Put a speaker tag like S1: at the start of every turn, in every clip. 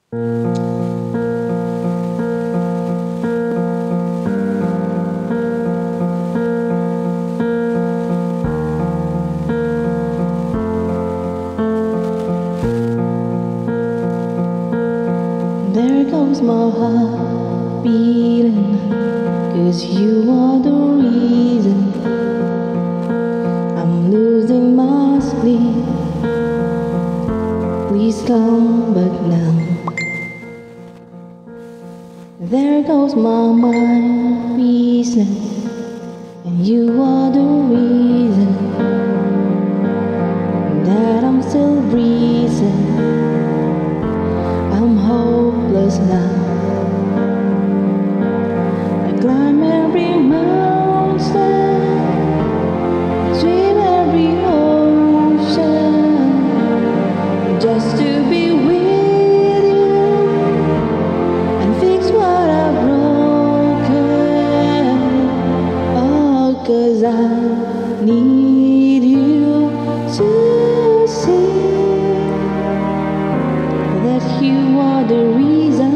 S1: There goes my heart beating, 'cause you are the reason I'm losing my sleep. Please come back now. There goes my mind racing, and you are the reason that I'm still breathing. I'm hopeless now. I climb every mountain, swim every ocean, just to be with you and fix what I've broken. Oh, 'cause I need you to see that you are the reason.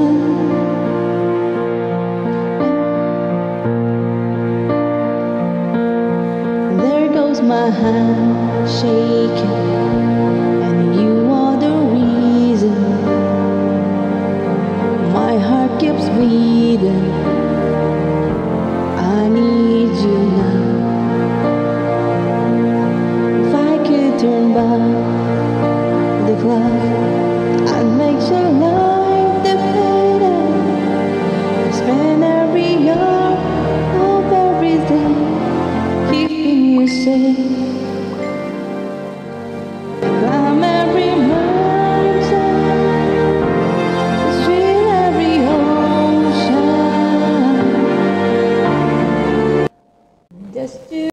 S1: There goes my hand shaking, and you are the reason my heart keeps bleeding. I need you now. If I could turn back the clock, I'd make sure life depended. Spend every hour of every day keeping you safe. Climb every mountain, swim every ocean, just to